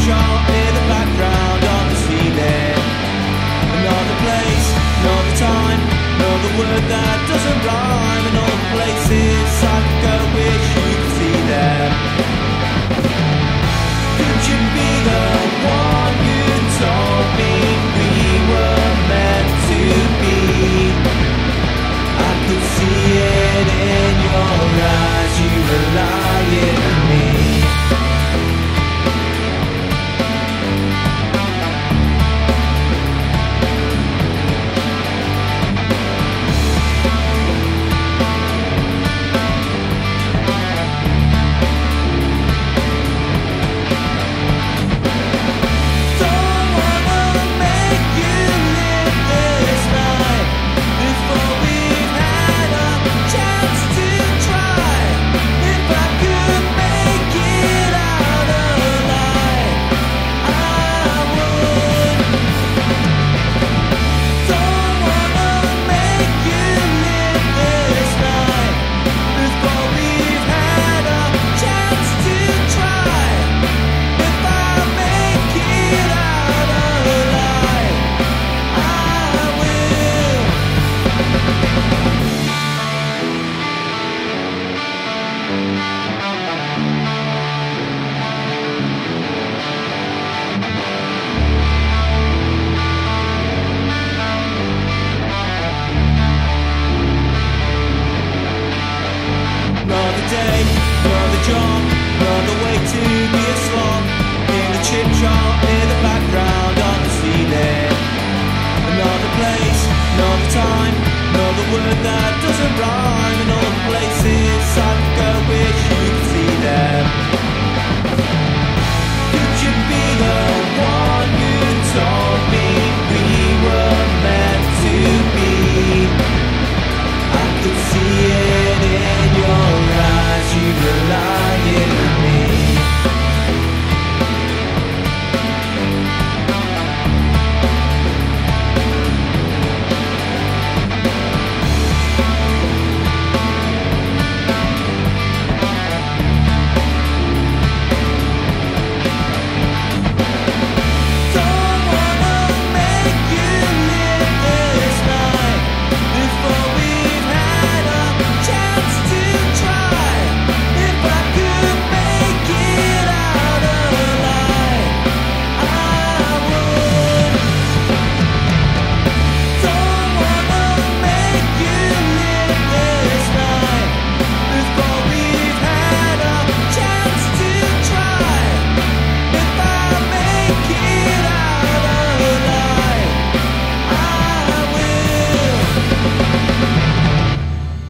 shop in the background on the ceiling. Another place, another time, another word that doesn't rhyme, and all the places I could go, wish you could see them. Could you be the one who told me we were meant to be? I could see it in your eyes, you were lying to me. Another job, another way to be a slob, in a chip shop in the background on the ceiling. Another place, another time, another word that doesn't rhyme.